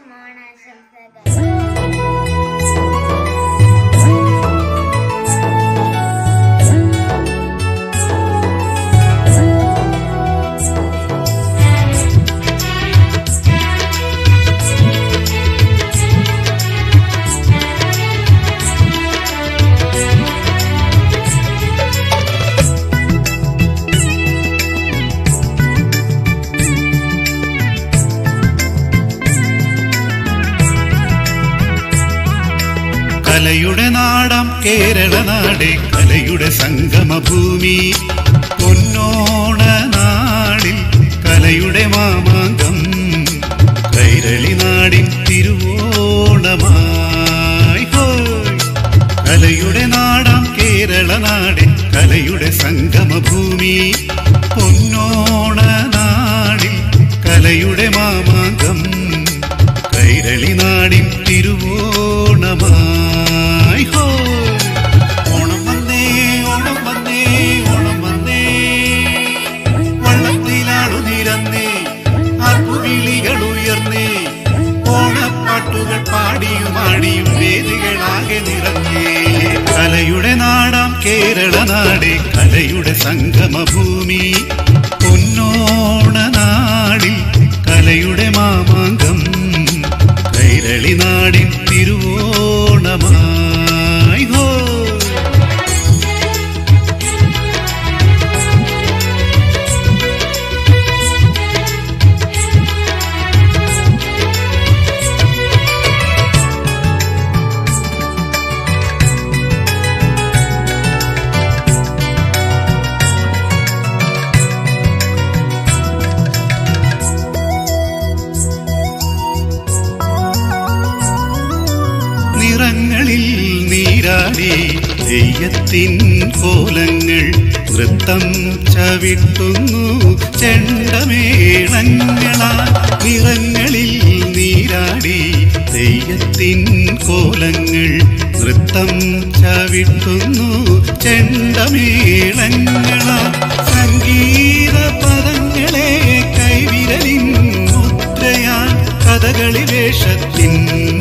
കലയുടെ നാടാം കേരള നാട് കലയുടെ സംഗമഭൂമി പൊന്നോണ നാടിൽ കലയുടെ മാമാങ്കം കൈരളി നാടിൻ തിരുവോണമായി കലയുടെ നാടാം കേരള നാട് കലയുടെ സംഗമഭൂമി പൊന്നോണ നാടിൽ കലയുടെ മാമാങ്കം കൈരളി നാടിൻ തിരുവോണമായി ഓണം വന്നേ ഓണം വന്നേ ഓണം വന്നേ വള്ളത്തിലാണു നിരന്നേ ആർപ്പുവിളികൾ ഉയർന്നേ ഓണപ്പാട്ടുകൾ പാടിയും ആടിയും വേദികളാകെ നിറഞ്ഞേ കലയുടെ നാടാം കേരള നാട് കലയുടെ സംഗമഭൂമി പൊന്നോണ നാടിൽ കലയുടെ മാമാങ്കം കൈരളി നാടിൻ തിരുവോണമായി നിറങ്ങളിൽ നീരാടി തെയ്യത്തിൻ കോലങ്ങൾ നൃത്തം ചവിട്ടുന്നു ചെണ്ടമേളങ്ങളാ നിറങ്ങളിൽ നീരാടി തെയ്യത്തിൻ കോലങ്ങൾ നൃത്തം ചവിട്ടുന്നു ചെണ്ടമേളങ്ങളാ സംഗീത പദങ്ങളെ കൈവിരലിൻ മുദ്രയാൽ കഥകളി വേഷത്തിൻ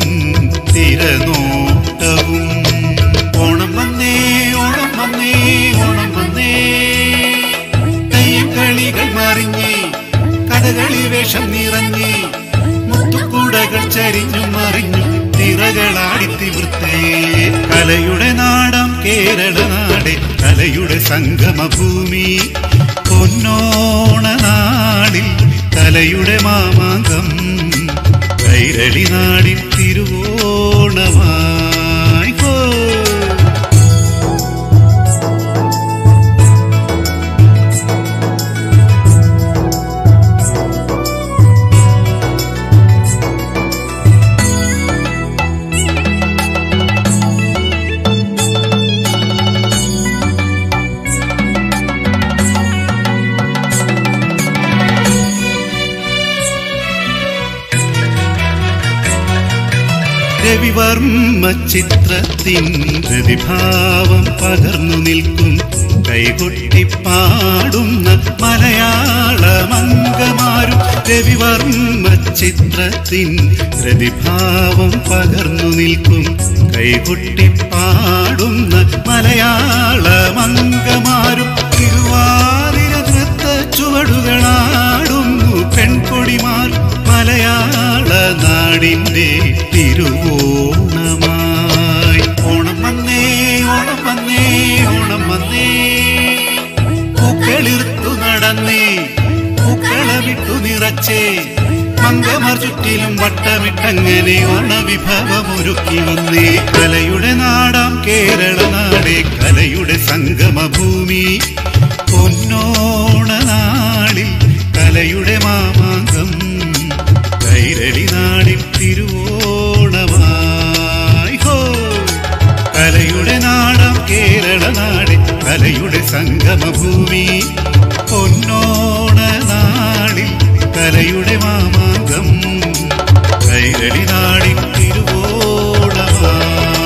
തിരനോട്ടവും ഓണം വന്നേ ഓണം വന്നേ ഓണം വന്നേ തെയ്യക്കളികൾ മറിഞ്ഞേ കഥകളി വേഷം നിറഞ്ഞേ മുത്തുകൂടകൾ ചരിഞ്ഞു മറിഞ്ഞു തിറകളാടി തിവൃത്തേ കലയുടെ നാടാം കേരള നാട് കലയുടെ സംഗമഭൂമി പൊന്നോണ നാടിൽ കലയുടെ മാമാങ്കം കൈരളി നാടിൻ തിരുവോണമായി രവിവർമ്മ ചിത്രത്തിൻ പ്രതിഭാവം പകർന്നു നിൽക്കും കൈകൊട്ടി പാടുന്ന മലയാളമംഗമാരും രവിവർമ്മ ചിത്രത്തിൻ പ്രതിഭാവം പകർന്നു നിൽക്കും കൈകൊട്ടി പാടുന്ന മലയാളമംഗമാരും തിരുവാതിര നൃത്ത ചുവടുകളാടുന്നു പെൺകൊടിമാർ മലയാള നാടിൻ്റെ തിരുവോണമായി ഓണം വന്നേ ഓണം വന്നേ ഓണം വന്നേ പൂക്കളിർത്തു നടന്നേ പൂക്കളമിട്ടു നിറച്ചേ മംഗമാർ ചുറ്റിലും വട്ടമിട്ടങ്ങനെ ഓണവിഭവമൊരുക്കി വന്നേ കലയുടെ നാടാം കേരള നാട് കലയുടെ സംഗമഭൂമി പൊന്നോണ നാളിൽ കലയുടെ മാമാങ്കം കൈരളി നാടിൻ തിരുവോണമായി കലയുടെ നാടാം കേരള നാട് കലയുടെ സംഗമഭൂമി പൊന്നോണ നാളിൽ കലയുടെ മാമാങ്കം കൈരളി നാടിൻ തിരുവോണമായി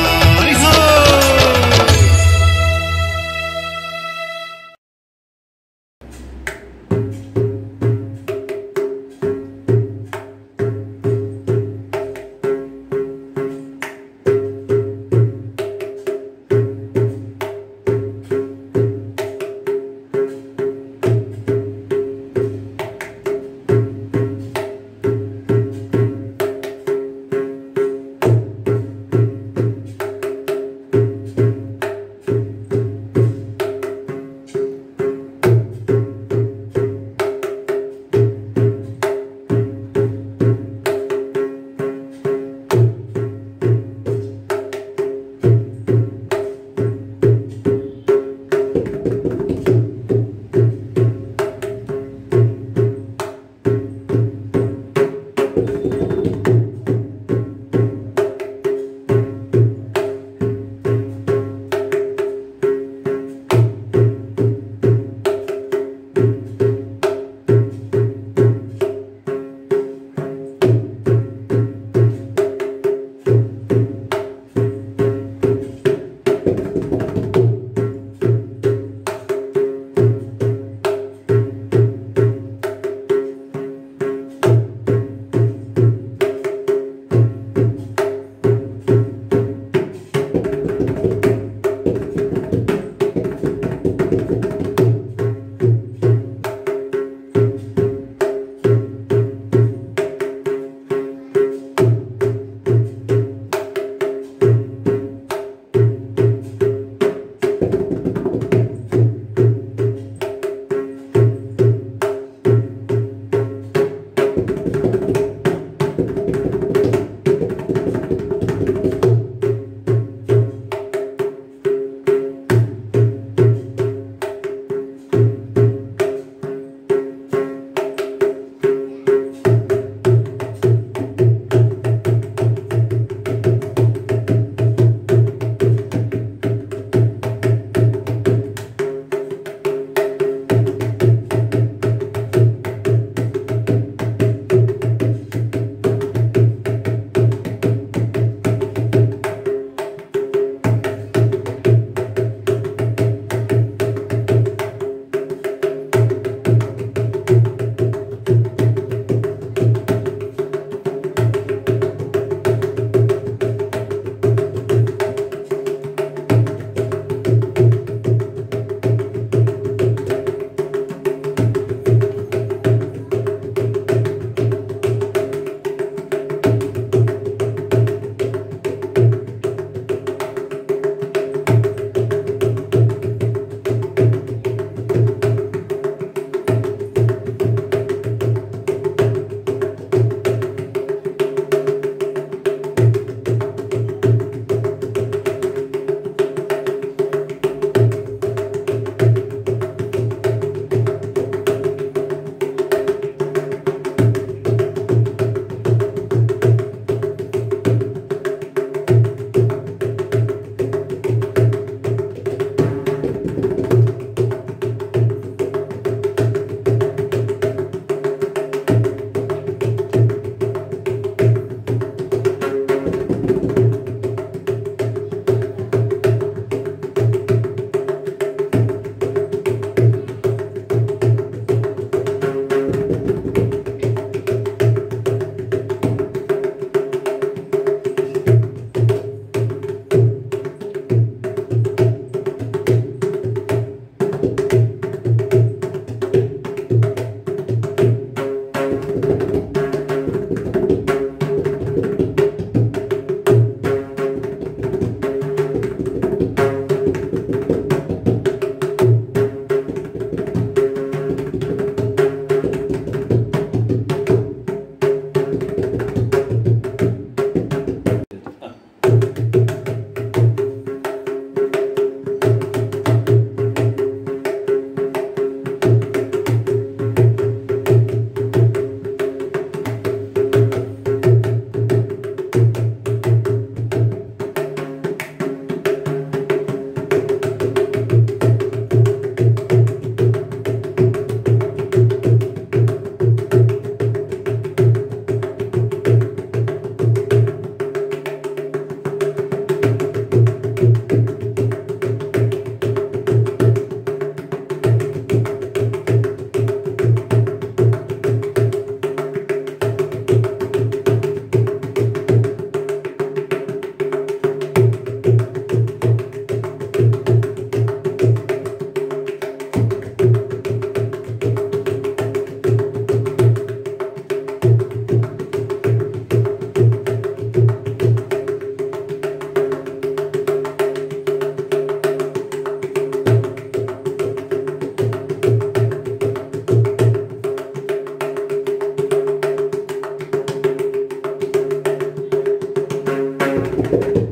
വന്നേ.